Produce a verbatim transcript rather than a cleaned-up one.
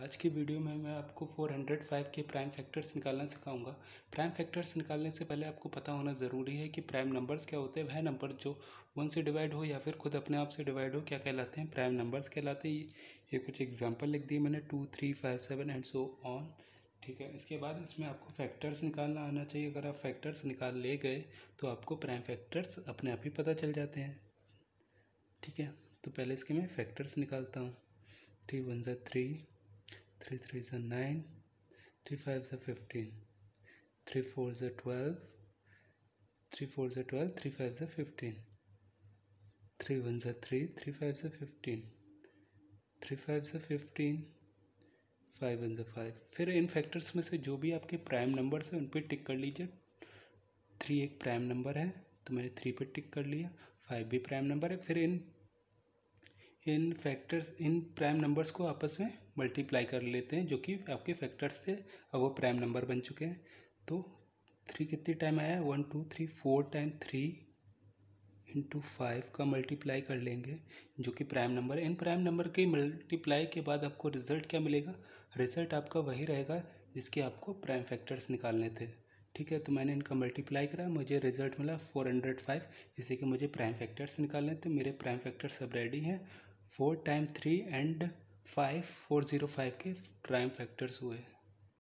आज की वीडियो में मैं आपको चार सौ पाँच के प्राइम फैक्टर्स निकालना सिखाऊंगा। प्राइम फैक्टर्स निकालने से पहले आपको पता होना ज़रूरी है कि प्राइम नंबर्स क्या होते हैं। वह नंबर जो वन से डिवाइड हो या फिर खुद अपने आप से डिवाइड हो क्या कहलाते हैं, प्राइम नंबर्स कहलाते हैं। ये कुछ एग्जांपल लिख दिए मैंने, two three five seven and so on. ठीक है, इसके बाद इसमें आपको फैक्टर्स निकालना आना चाहिए। अगर आप फैक्टर्स निकाल ले गए तो आपको प्राइम फैक्टर्स अपने आप ही पता चल जाते हैं। ठीक है, तो पहले इसके मैं फैक्टर्स निकालता हूँ। थ्री वन ज़ा थ्री, थ्री थ्री ज़ा नाइन, थ्री फाइव ज़ा फिफ्टीन, थ्री फोर ज़ा ट्वेल्व, थ्री फोर ज़ा ट्वेल्व, थ्री फाइव ज़ा फिफ्टीन, थ्री वन ज़ा थ्री, थ्री फाइव ज़ा फिफ्टीन, थ्री फाइव ज़ा फिफ्टीन, फाइव वन ज़ा फाइव। फिर इन फैक्टर्स में से जो भी आपके प्राइम नंबर्स हैं उन पर टिक कर लीजिए। थ्री एक प्राइम नंबर है तो मैंने थ्री पे टिक कर लिया। फाइव भी प्राइम नंबर है। फिर इन इन फैक्टर्स इन प्राइम नंबर्स को आपस में मल्टीप्लाई कर लेते हैं, जो कि आपके फैक्टर्स थे, अब वो प्राइम नंबर बन चुके हैं। तो थ्री कितनी टाइम आया है, one two three four time three into five का मल्टीप्लाई कर लेंगे, जो कि प्राइम नंबर है। इन प्राइम नंबर के मल्टीप्लाई के बाद आपको रिजल्ट क्या मिलेगा, रिजल्ट आपका वही रहेगा जिसके आपको प्राइम फैक्टर्स निकालने थे। ठीक है, तो मैंने इनका मल्टीप्लाई करा, मुझे रिजल्ट मिला फोर हंड्रेड फाइव। इसी के मुझे प्राइम फैक्टर्स निकालने थे। मेरे प्राइम फैक्टर्स सब रेडी हैं। Four time three and five, four zero five के प्राइम फैक्टर्स हुए।